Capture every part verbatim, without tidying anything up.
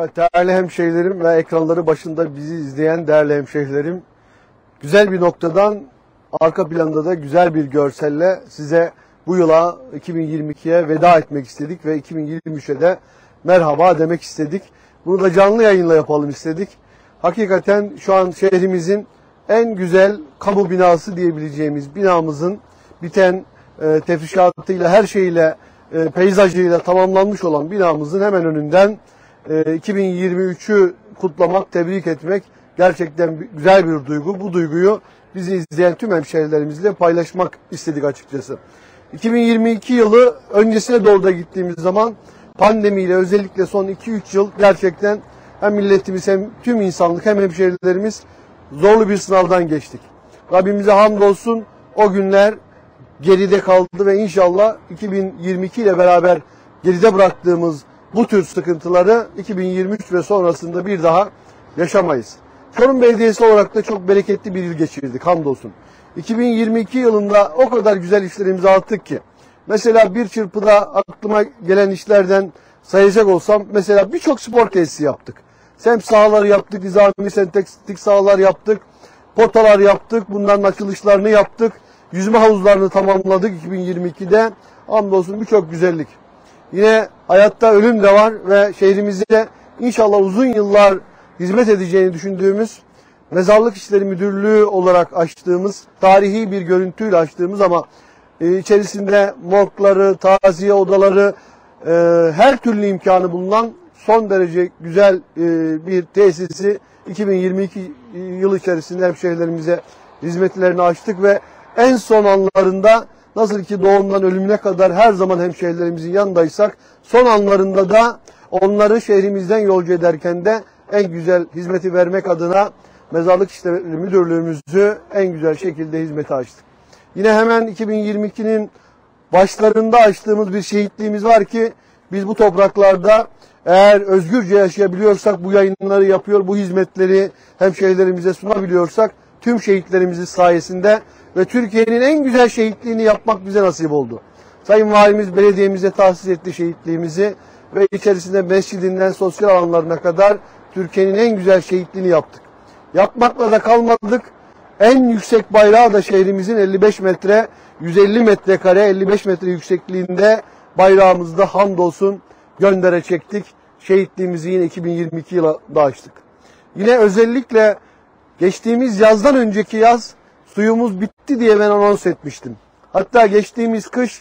Evet, değerli hemşehrilerim ve ekranları başında bizi izleyen değerli hemşehrilerim, güzel bir noktadan, arka planda da güzel bir görselle size bu yıla iki bin yirmi ikiye veda etmek istedik ve iki bin yirmi üçe de merhaba demek istedik. Bunu da canlı yayınla yapalım istedik. Hakikaten şu an şehrimizin en güzel kamu binası diyebileceğimiz binamızın biten e, tefrişatıyla, her şeyiyle, e, peyzajıyla tamamlanmış olan binamızın hemen önünden e, iki bin yirmi üçü kutlamak, tebrik etmek gerçekten güzel bir duygu. Bu duyguyu bizi izleyen tüm hemşehrilerimizle paylaşmak istedik açıkçası. iki bin yirmi iki yılı öncesine doğru da gittiğimiz zaman pandemiyle, özellikle son iki üç yıl gerçekten hem milletimiz hem tüm insanlık hem hemşehrilerimiz zorlu bir sınavdan geçtik. Rabbimize hamdolsun, o günler geride kaldı ve inşallah iki bin yirmi iki ile beraber geride bıraktığımız bu tür sıkıntıları iki bin yirmi üç ve sonrasında bir daha yaşamayız. Çorum Belediyesi olarak da çok bereketli bir yıl geçirdik hamdolsun. iki bin yirmi iki yılında o kadar güzel işlerimizi attık ki. Mesela bir çırpıda aklıma gelen işlerden sayacak olsam, mesela birçok spor tesisi yaptık. Semt sahaları yaptık, nizami sentetik sahalar yaptık, potalar yaptık, bunların açılışlarını yaptık. Yüzme havuzlarını tamamladık iki bin yirmi ikide. Hamdolsun birçok güzellik. Yine hayatta ölüm de var ve şehrimize inşallah uzun yıllar hizmet edeceğini düşündüğümüz Mezarlık İşleri Müdürlüğü olarak açtığımız, tarihi bir görüntüyle açtığımız ama e, içerisinde morgları, taziye odaları, e, her türlü imkanı bulunan son derece güzel e, bir tesisi iki bin yirmi iki yıl içerisinde hemşehrilerimize hizmetlerini açtık ve en son anlarında, nasıl ki doğumdan ölümüne kadar her zaman hemşehrilerimizin yanındaysak, son anlarında da onları şehrimizden yolcu ederken de en güzel hizmeti vermek adına Mezarlık İşleri Müdürlüğümüzü en güzel şekilde hizmete açtık. Yine hemen iki bin yirmi ikinin başlarında açtığımız bir şehitliğimiz var ki, biz bu topraklarda eğer özgürce yaşayabiliyorsak, bu yayınları yapıyor, bu hizmetleri hemşehrilerimize sunabiliyorsak, tüm şehitlerimizin sayesinde ve Türkiye'nin en güzel şehitliğini yapmak bize nasip oldu. Sayın Valimiz belediyemize tahsis etti şehitliğimizi ve içerisinde mescidinden sosyal alanlarına kadar Türkiye'nin en güzel şehitliğini yaptık. Yapmakla da kalmadık. En yüksek bayrağı da şehrimizin elli beş metre, yüz elli metrekare, elli beş metre yüksekliğinde bayrağımızda hamdolsun göndere çektik. Şehitliğimizi yine iki bin yirmi iki yılında açtık. Yine özellikle geçtiğimiz yazdan önceki yaz suyumuz bitti diye ben anons etmiştim. Hatta geçtiğimiz kış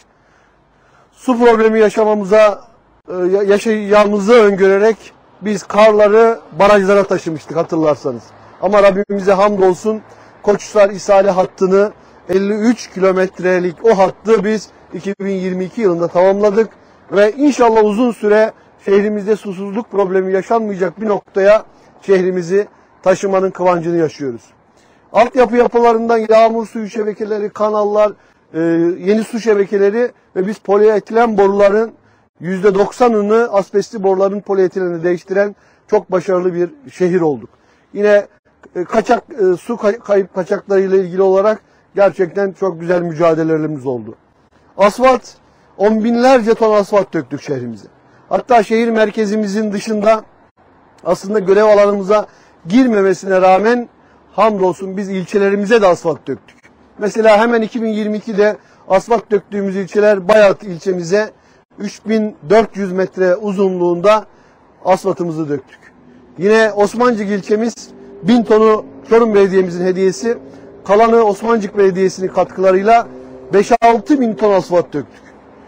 su problemi yaşamamıza, yaşayacağımızı öngörerek biz karları barajlara taşımıştık hatırlarsanız. Ama Rabbimize hamdolsun Koçhisar İsale hattını, elli üç kilometrelik o hattı biz iki bin yirmi iki yılında tamamladık ve inşallah uzun süre şehrimizde susuzluk problemi yaşanmayacak bir noktaya şehrimizi taşımanın kıvancını yaşıyoruz. Altyapı yapılarından yağmur suyu şebekeleri, kanallar, e, yeni su şebekeleri ve biz polietilen boruların yüzde doksanını, asbestli boruların polietilenini değiştiren çok başarılı bir şehir olduk. Yine e, kaçak e, su kay kayıp kaçaklarıyla ilgili olarak gerçekten çok güzel mücadelelerimiz oldu. Asfalt, on binlerce ton asfalt döktük şehrimize. Hatta şehir merkezimizin dışında aslında görev alanımıza girmemesine rağmen hamdolsun biz ilçelerimize de asfalt döktük. Mesela hemen iki bin yirmi ikide asfalt döktüğümüz ilçeler Bayat ilçemize üç bin dört yüz metre uzunluğunda asfaltımızı döktük. Yine Osmancık ilçemiz bin tonu Çorum Belediye'mizin hediyesi, kalanı Osmancık Belediyesi'nin katkılarıyla beş altı bin ton asfalt döktük.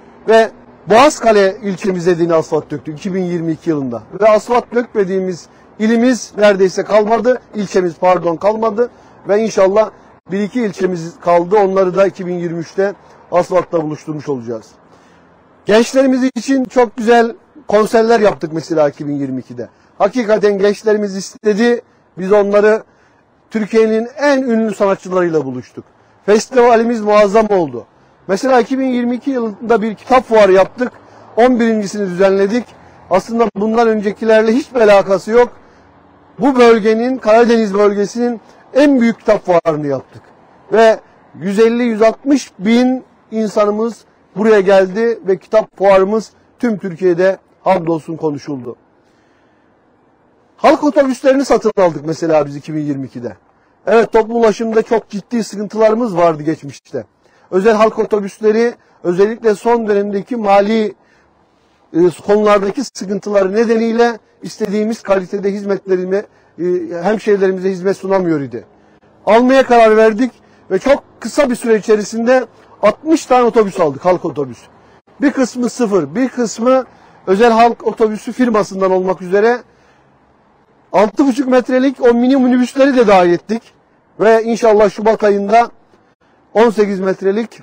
Ve Boğazkale ilçemize de yine asfalt döktük iki bin yirmi iki yılında. Ve asfalt dökmediğimiz ilimiz neredeyse kalmadı, ilçemiz pardon kalmadı ve inşallah bir iki ilçemiz kaldı. Onları da iki bin yirmi üçte asfaltla buluşturmuş olacağız. Gençlerimiz için çok güzel konserler yaptık mesela iki bin yirmi ikide. Hakikaten gençlerimiz istedi, biz onları Türkiye'nin en ünlü sanatçılarıyla buluştuk. Festivalimiz muazzam oldu. Mesela iki bin yirmi iki yılında bir kitap fuarı yaptık. on birincisini düzenledik. Aslında bundan öncekilerle hiçbir alakası yok. Bu bölgenin, Karadeniz bölgesinin en büyük kitap fuarını yaptık. Ve yüz elli yüz altmış bin insanımız buraya geldi ve kitap fuarımız tüm Türkiye'de hamdolsun konuşuldu. Halk otobüslerini satın aldık mesela biz iki bin yirmi ikide. Evet, toplu ulaşımda çok ciddi sıkıntılarımız vardı geçmişte. Özel halk otobüsleri özellikle son dönemdeki mali e, konulardaki sıkıntıları nedeniyle istediğimiz kalitede hizmetlerimi e, hemşehrilerimize hizmet sunamıyor idi. Almaya karar verdik ve çok kısa bir süre içerisinde altmış tane otobüs aldık, halk otobüsü. Bir kısmı sıfır, bir kısmı özel halk otobüsü firmasından olmak üzere altı buçuk metrelik o mini minibüsleri de dahil ettik. Ve inşallah Şubat ayında on sekiz metrelik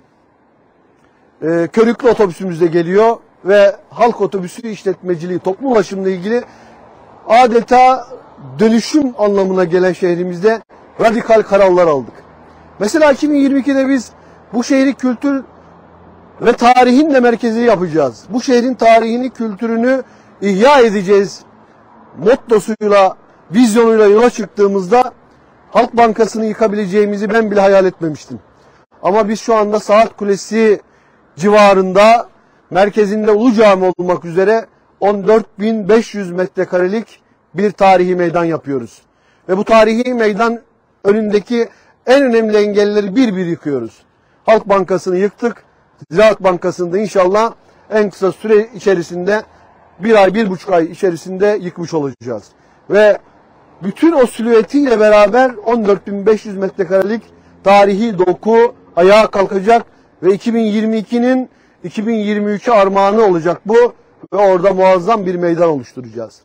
e, körüklü otobüsümüz de geliyor. Ve halk otobüsü işletmeciliği, toplu ulaşımla ilgili adeta dönüşüm anlamına gelen şehrimizde radikal kararlar aldık. Mesela iki bin yirmi ikide biz bu şehri kültür ve tarihin de merkezi yapacağız. Bu şehrin tarihini, kültürünü ihya edeceğiz mottosuyla, vizyonuyla yola çıktığımızda Halk Bankası'nı yıkabileceğimizi ben bile hayal etmemiştim. Ama biz şu anda Saat Kulesi civarında, merkezinde Ulu Cami olmak üzere on dört bin beş yüz metrekarelik bir tarihi meydan yapıyoruz. Ve bu tarihi meydan önündeki en önemli engelleri bir bir yıkıyoruz. Halk Bankası'nı yıktık. Ziraat Bankası'nı da inşallah en kısa süre içerisinde, bir ay, bir buçuk ay içerisinde yıkmış olacağız. Ve bütün o silüetiyle beraber on dört bin beş yüz metrekarelik tarihi doku ayağa kalkacak ve iki bin yirmi ikinin iki bin yirmi üçe armağanı olacak bu ve orada muazzam bir meydan oluşturacağız.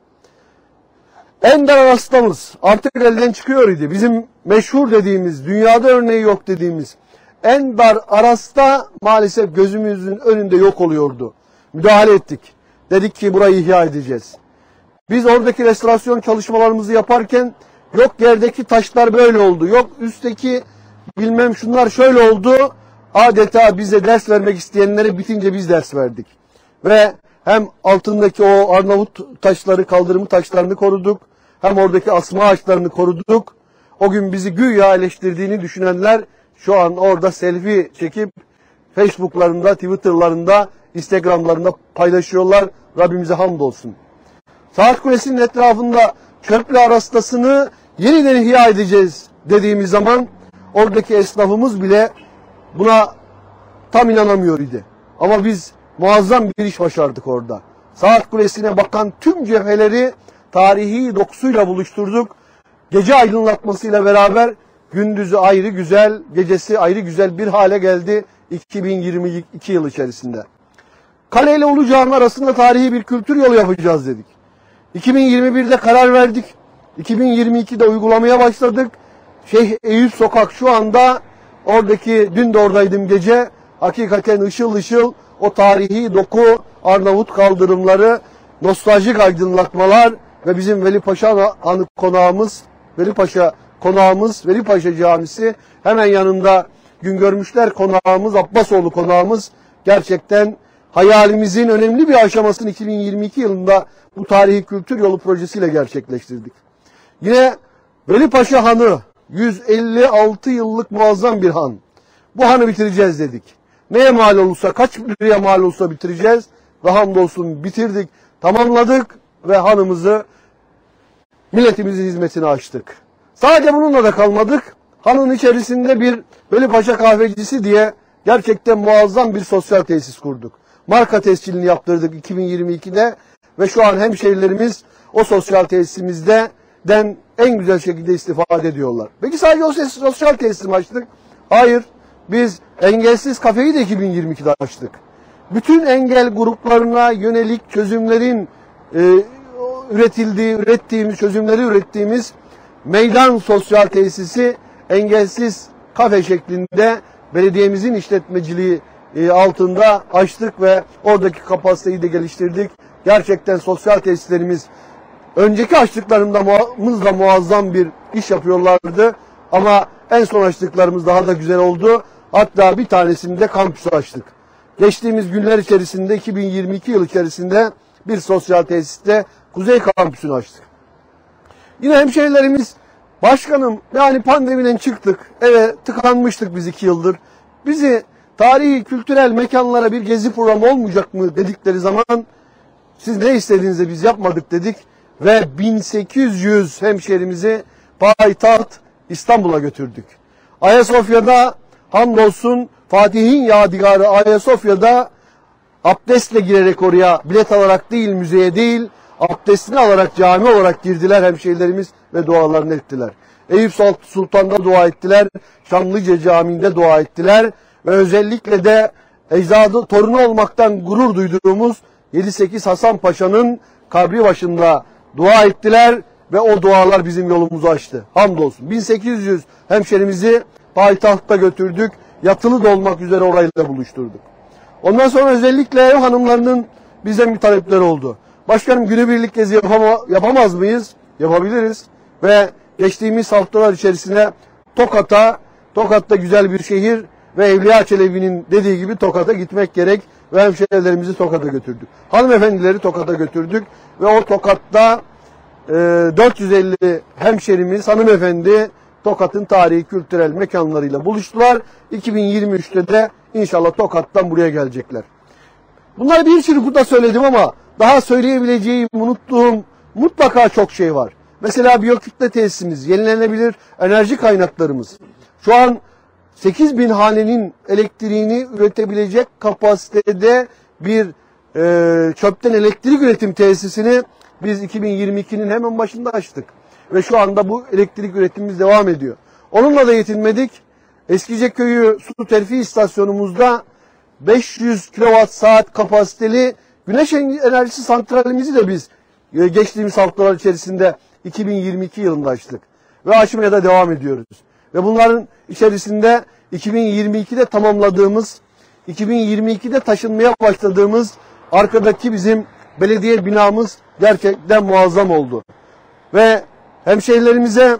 En dar arastamız artık elden çıkıyor idi. Bizim meşhur dediğimiz, dünyada örneği yok dediğimiz en dar arasta maalesef gözümüzün önünde yok oluyordu. Müdahale ettik. Dedik ki burayı ihya edeceğiz. Biz oradaki restorasyon çalışmalarımızı yaparken yok yerdeki taşlar böyle oldu, yok üstteki bilmem şunlar şöyle oldu. Adeta bize ders vermek isteyenlere bitince biz ders verdik. Ve hem altındaki o Arnavut taşları, kaldırımı taşlarını koruduk, hem oradaki asma ağaçlarını koruduk. O gün bizi güya eleştirdiğini düşünenler şu an orada selfie çekip Facebook'larında, Twitter'larında, Instagram'larında paylaşıyorlar. Rabbimize hamdolsun. Saat Kulesi'nin etrafında çöple arastasını yeniden ihya edeceğiz dediğimiz zaman oradaki esnafımız bile buna tam inanamıyor idi. Ama biz muazzam bir iş başardık orada. Saat Kulesi'ne bakan tüm cepheleri tarihi dokusuyla buluşturduk. Gece aydınlatmasıyla beraber gündüzü ayrı güzel, gecesi ayrı güzel bir hale geldi iki bin yirmi iki yıl içerisinde. Kale ile Ulu Cami arasında tarihi bir kültür yolu yapacağız dedik. iki bin yirmi birde karar verdik. iki bin yirmi ikide uygulamaya başladık. Şeyh Eyüp Sokak şu anda oradaki, dün de oradaydım gece, hakikaten ışıl ışıl o tarihi doku, Arnavut kaldırımları, nostaljik aydınlatmalar ve bizim Veli Paşa Anı konağımız, Veli Paşa konağımız, Veli Paşa Camisi, hemen yanında Güngörmüşler konağımız, Abbasoğlu konağımız gerçekten hayalimizin önemli bir aşamasını iki bin yirmi iki yılında bu tarihi kültür yolu projesiyle gerçekleştirdik. Yine Veli Paşa Hanı, yüz elli altı yıllık muazzam bir han. Bu hanı bitireceğiz dedik. Neye mal olursa, kaç liraya mal olursa bitireceğiz. Ve hamdolsun bitirdik, tamamladık ve hanımızı milletimizin hizmetine açtık. Sadece bununla da kalmadık. Hanın içerisinde bir Veli Paşa kahvecisi diye gerçekten muazzam bir sosyal tesis kurduk. Marka tescilini yaptırdık iki bin yirmi ikide ve şu an hemşehrilerimiz o sosyal tesisimizden en güzel şekilde istifade ediyorlar. Peki sadece o sosyal tesisi mi açtık? Hayır. Biz engelsiz kafeyi de iki bin yirmi ikide açtık. Bütün engel gruplarına yönelik çözümlerin e, üretildiği, ürettiğimiz, çözümleri ürettiğimiz meydan sosyal tesisi engelsiz kafe şeklinde belediyemizin işletmeciliği e, altında açtık ve oradaki kapasiteyi de geliştirdik. Gerçekten sosyal tesislerimiz önceki açtıklarımızda muazzam bir iş yapıyorlardı ama en son açtıklarımız daha da güzel oldu. Hatta bir tanesini de kampüsü açtık. Geçtiğimiz günler içerisinde iki bin yirmi iki yıl içerisinde bir sosyal tesiste Kuzey Kampüsü'nü açtık. Yine hemşehrilerimiz, başkanım yani pandemiden çıktık, eve tıkanmıştık biz iki yıldır. Bizi tarihi, kültürel mekanlara bir gezi programı olmayacak mı dedikleri zaman siz ne istediğinizde biz yapmadık dedik. ve bin sekiz yüz hemşehrimizi payitaht İstanbul'a götürdük. Ayasofya'da hamdolsun Fatih'in yadigarı Ayasofya'da abdestle girerek oraya bilet alarak değil, müzeye değil, abdestini alarak cami olarak girdiler hemşehrilerimiz ve dualarını ettiler. Eyüp Sultan'da dua ettiler, Çamlıca Camii'nde dua ettiler ve özellikle de ecdadı torunu olmaktan gurur duyduğumuz yedi sekiz Hasan Paşa'nın kabri başında dua ettiler ve o dualar bizim yolumuzu açtı. Hamdolsun. bin sekiz yüz hemşerimizi payitahta götürdük, yatılı da olmak üzere orayla buluşturduk. Ondan sonra özellikle ev hanımlarının bizden bir talepleri oldu. Başkanım, günübirlik gezi yapama, yapamaz mıyız? Yapabiliriz. Ve geçtiğimiz haftalar içerisinde Tokat'a, Tokat'ta güzel bir şehir ve Evliya Çelebi'nin dediği gibi Tokat'a gitmek gerek ve hemşehrilerimizi Tokat'a götürdük. Hanımefendileri Tokat'a götürdük ve o Tokat'ta e, dört yüz elli hemşerimiz, hanımefendi Tokat'ın tarihi kültürel mekanlarıyla buluştular. iki bin yirmi üçte de inşallah Tokat'tan buraya gelecekler. Bunları bir sürü burada söyledim ama daha söyleyebileceğim, unuttuğum mutlaka çok şey var. Mesela biyokütle tesisimiz, yenilenebilir enerji kaynaklarımız. Şu an sekiz bin hanenin elektriğini üretebilecek kapasitede bir e, çöpten elektrik üretim tesisini biz iki bin yirmi ikinin hemen başında açtık. Ve şu anda bu elektrik üretimimiz devam ediyor. Onunla da yetinmedik. Eskiceköy'ü su terfi istasyonumuzda beş yüz kilowatt saat kapasiteli güneş enerjisi santralimizi de biz geçtiğimiz haftalar içerisinde iki bin yirmi iki yılında açtık. Ve açmaya da devam ediyoruz. Ve bunların içerisinde iki bin yirmi ikide tamamladığımız, iki bin yirmi ikide taşınmaya başladığımız arkadaki bizim belediye binamız gerçekten muazzam oldu. Ve hemşehrilerimize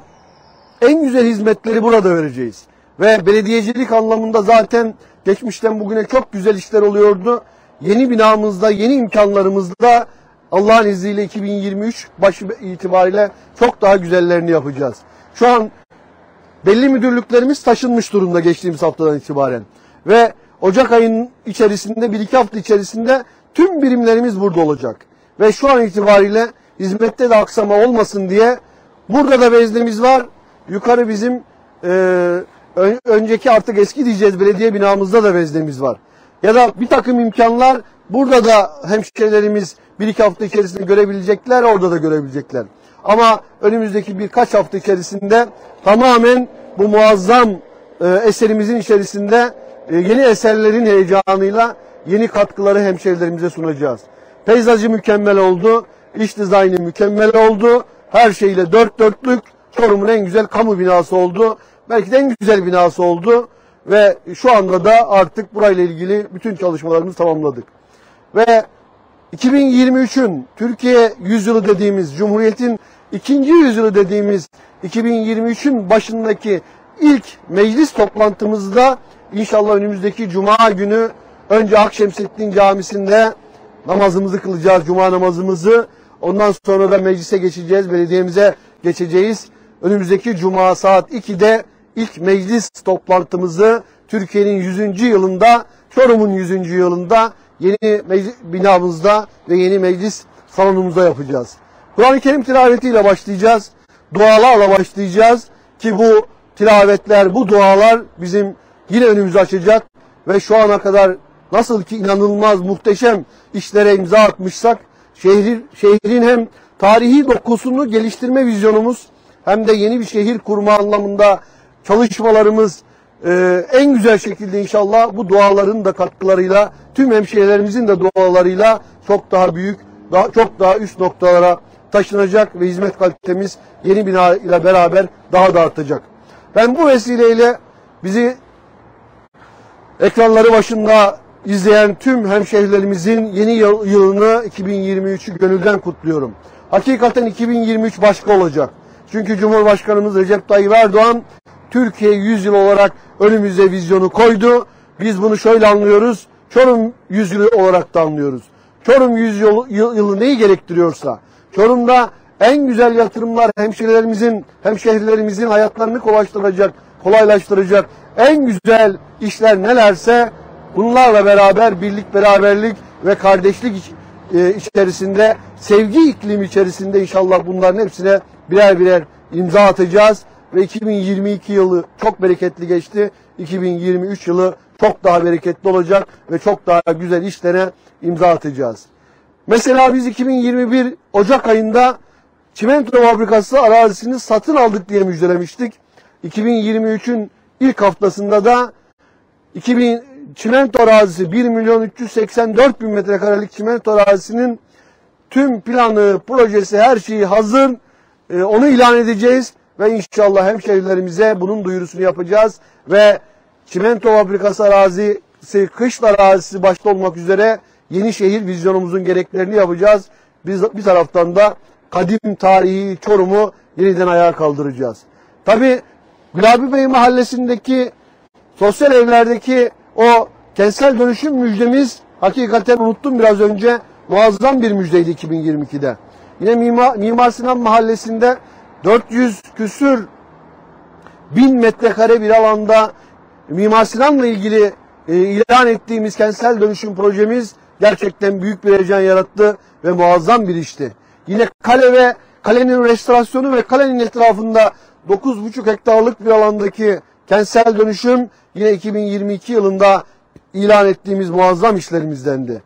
en güzel hizmetleri burada vereceğiz. Ve belediyecilik anlamında zaten geçmişten bugüne çok güzel işler oluyordu. Yeni binamızda, yeni imkanlarımızda Allah'ın izniyle iki bin yirmi üç başı itibariyle çok daha güzellerini yapacağız. Şu an belli müdürlüklerimiz taşınmış durumda geçtiğimiz haftadan itibaren. Ve Ocak ayının içerisinde, bir iki hafta içerisinde tüm birimlerimiz burada olacak. Ve şu an itibariyle hizmette de aksama olmasın diye burada da veznemiz var. Yukarı bizim e, önceki artık eski diyeceğiz belediye binamızda da veznemiz var. Ya da bir takım imkanlar burada da hemşehrilerimiz bir iki hafta içerisinde görebilecekler, orada da görebilecekler. Ama önümüzdeki birkaç hafta içerisinde tamamen bu muazzam e, eserimizin içerisinde e, yeni eserlerin heyecanıyla yeni katkıları hemşehrilerimize sunacağız. Peyzajı mükemmel oldu, iç dizaynı mükemmel oldu, her şeyle dört dörtlük Çorum'un en güzel kamu binası oldu. Belki de en güzel binası oldu ve şu anda da artık burayla ilgili bütün çalışmalarımızı tamamladık. Ve iki bin yirmi üçün Türkiye yüzyılı dediğimiz, Cumhuriyet'in ikinci yüzyılı dediğimiz iki bin yirmi üçün başındaki ilk meclis toplantımızda inşallah önümüzdeki Cuma günü önce Akşemseddin Camisi'nde namazımızı kılacağız, Cuma namazımızı. Ondan sonra da meclise geçeceğiz, belediyemize geçeceğiz. Önümüzdeki Cuma saat ikide ilk meclis toplantımızı Türkiye'nin yüzüncü yılında, Çorum'un yüzüncü yılında yeni meclis binamızda ve yeni meclis salonumuzda yapacağız. Kur'an-ı Kerim tilavetiyle başlayacağız. Dualarla başlayacağız ki bu tilavetler, bu dualar bizim yine önümüzü açacak ve şu ana kadar nasıl ki inanılmaz muhteşem işlere imza atmışsak şehrin, şehrin hem tarihi dokusunu geliştirme vizyonumuz hem de yeni bir şehir kurma anlamında çalışmalarımız e, en güzel şekilde inşallah bu duaların da katkılarıyla, tüm hemşehrilerimizin de dualarıyla çok daha büyük, daha, çok daha üst noktalara taşınacak ve hizmet kalitemiz yeni bina ile beraber daha da artacak. Ben bu vesileyle bizi ekranları başında izleyen tüm hemşehrilerimizin yeni yıl, yılını iki bin yirmi üçü gönülden kutluyorum. Hakikaten iki bin yirmi üç başka olacak. Çünkü Cumhurbaşkanımız Recep Tayyip Erdoğan Türkiye yüzyılı olarak önümüze vizyonu koydu. Biz bunu şöyle anlıyoruz. Çorum yüzyılı olarak da anlıyoruz. Çorum yüzyılı yılı neyi gerektiriyorsa, Çorum'da en güzel yatırımlar hemşehrilerimizin, hemşehrilerimizin hayatlarını kolaylaştıracak, kolaylaştıracak en güzel işler nelerse bunlarla beraber birlik, beraberlik ve kardeşlik e, içerisinde, sevgi iklimi içerisinde inşallah bunların hepsine birer birer imza atacağız. Ve iki bin yirmi iki yılı çok bereketli geçti. iki bin yirmi üç yılı çok daha bereketli olacak ve çok daha güzel işlere imza atacağız. Mesela biz iki bin yirmi bir Ocak ayında çimento fabrikası arazisini satın aldık diye müjdelemiştik. iki bin yirmi üçün ilk haftasında da iki bin çimento arazisi bir milyon üç yüz seksen dört bin metrekarelik çimento arazisinin tüm planı, projesi, her şeyi hazır. Ee, onu ilan edeceğiz ve inşallah hemşehrilerimize bunun duyurusunu yapacağız ve çimento fabrikası arazisi, kışla arazisi başta olmak üzere yeni şehir vizyonumuzun gereklerini yapacağız. Biz bir taraftan da kadim tarihi Çorum'u yeniden ayağa kaldıracağız. Tabii Gülhabi Bey mahallesindeki sosyal evlerdeki o kentsel dönüşüm müjdemiz hakikaten unuttum biraz önce. Muazzam bir müjdeydi iki bin yirmi ikide. Yine Mimar, Mimar Sinan mahallesinde dört yüz küsür bin metrekare bir alanda Mimar Sinan'la ilgili e, ilan ettiğimiz kentsel dönüşüm projemiz gerçekten büyük bir heyecan yarattı ve muazzam bir işti. Yine kale ve kalenin restorasyonu ve kalenin etrafında dokuz buçuk hektarlık bir alandaki kentsel dönüşüm yine iki bin yirmi iki yılında ilan ettiğimiz muazzam işlerimizdendi.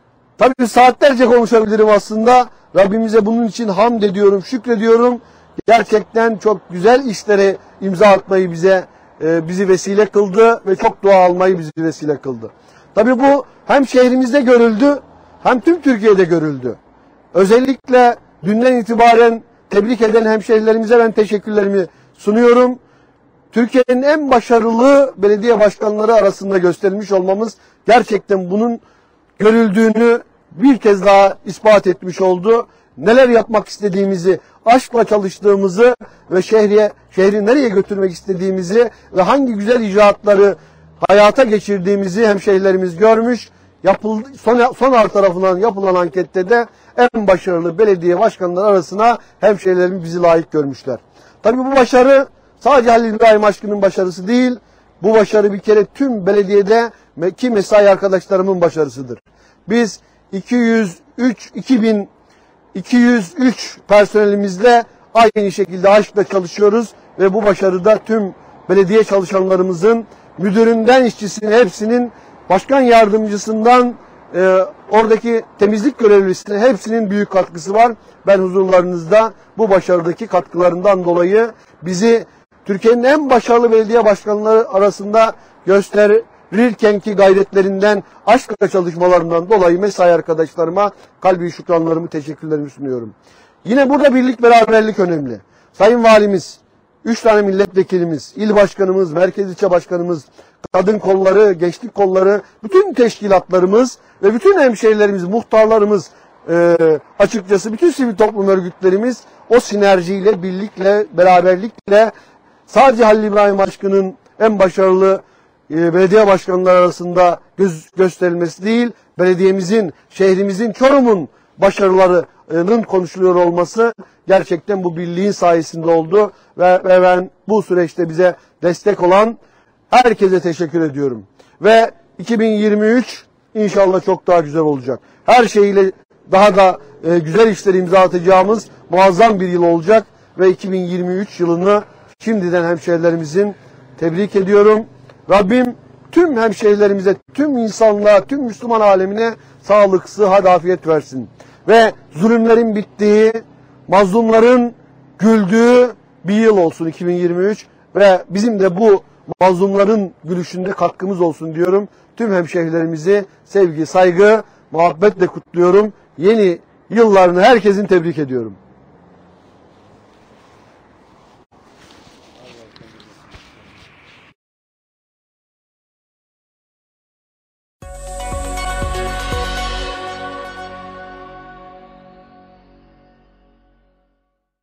Tabii saatlerce konuşabilirim aslında. Rabbimize bunun için hamd ediyorum, şükrediyorum. Gerçekten çok güzel işlere imza atmayı bize e, bizi vesile kıldı ve çok dua almayı bizi vesile kıldı. Tabii bu hem şehrimizde görüldü hem tüm Türkiye'de görüldü. Özellikle dünden itibaren tebrik eden hemşehrilerimize ben teşekkürlerimi sunuyorum. Türkiye'nin en başarılı belediye başkanları arasında gösterilmiş olmamız gerçekten bunun görüldüğünü bir kez daha ispat etmiş oldu. Neler yapmak istediğimizi, aşkla çalıştığımızı ve şehriye, şehri nereye götürmek istediğimizi ve hangi güzel icraatları hayata geçirdiğimizi hemşehrilerimiz görmüş. Yapıldı, son, Sonar tarafından yapılan ankette de en başarılı belediye başkanları arasına hemşehrilerimiz bizi layık görmüşler. Tabii bu başarı sadece Halil İbrahim Aşkın'ın başarısı değil, bu başarı bir kere tüm belediyede ki mesai arkadaşlarımın başarısıdır. Biz iki yüz üç iki bin iki yüz üç personelimizle aynı şekilde aşkla çalışıyoruz ve bu başarıda tüm belediye çalışanlarımızın, müdüründen işçisinin hepsinin, başkan yardımcısından e, oradaki temizlik görevlisine hepsinin büyük katkısı var. Ben huzurlarınızda bu başarıdaki katkılarından dolayı bizi Türkiye'nin en başarılı belediye başkanları arasında gösterirken ki gayretlerinden, aşkla çalışmalarından dolayı mesai arkadaşlarıma kalbi şükranlarımı, teşekkürlerimi sunuyorum. Yine burada birlik, beraberlik önemli. Sayın Valimiz, üç tane milletvekilimiz, il başkanımız, merkez ilçe başkanımız, kadın kolları, gençlik kolları, bütün teşkilatlarımız ve bütün hemşehrilerimiz, muhtarlarımız, e, açıkçası bütün sivil toplum örgütlerimiz o sinerjiyle, birlikle, beraberlikle sadece Halil İbrahim Aşkın'ın en başarılı e, belediye başkanları arasında göz, gösterilmesi değil, belediyemizin, şehrimizin, Çorum'un başarılarının konuşuluyor olması gerçekten bu birliğin sayesinde oldu ve, ve ben bu süreçte bize destek olan herkese teşekkür ediyorum. Ve iki bin yirmi üç inşallah çok daha güzel olacak. Her şeyiyle daha da e, güzel işleri imza atacağımız muazzam bir yıl olacak ve iki bin yirmi üç yılını şimdiden hemşehrilerimizin tebrik ediyorum. Rabbim tüm hemşehrilerimize, tüm insanlığa, tüm Müslüman alemine sağlık, sıhhat, afiyet versin. Ve zulümlerin bittiği, mazlumların güldüğü bir yıl olsun iki bin yirmi üç ve bizim de bu mazlumların gülüşünde katkımız olsun diyorum. Tüm hemşehrilerimizi sevgi, saygı, muhabbetle kutluyorum. Yeni yıllarını herkesin tebrik ediyorum.